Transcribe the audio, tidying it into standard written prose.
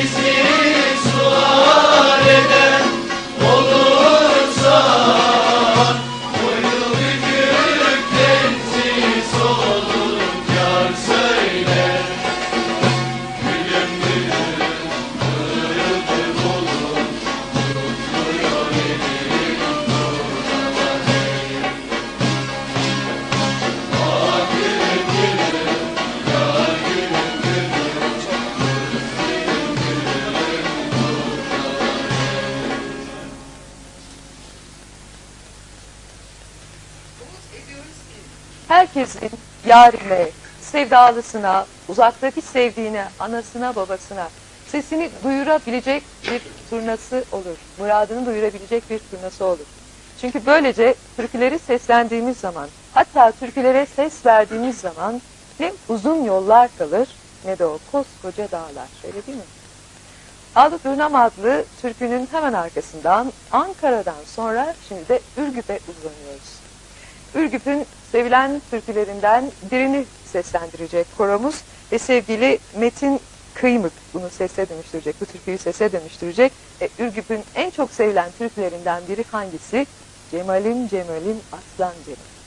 Herkesin yarine, sevdalısına, uzaktaki sevdiğine, anasına, babasına sesini duyurabilecek bir turnası olur. Muradını duyurabilecek bir turnası olur. Çünkü böylece türküleri seslendiğimiz zaman, hatta türkülere ses verdiğimiz zaman ne uzun yollar kalır ne de o koskoca dağlar. Öyle değil mi? Ağlı Durnam adlı türkünün hemen arkasından Ankara'dan sonra şimdi de Ürgüp'e uzanıyoruz. Ürgüp'ün sevilen türkülerinden birini seslendirecek koromuz ve sevgili Metin Kıymık bunu sese dönüştürecek, bu türküyü sese dönüştürecek. Ürgüp'ün en çok sevilen türkülerinden biri hangisi? Cemalim Cemalim Aslan Cemalim.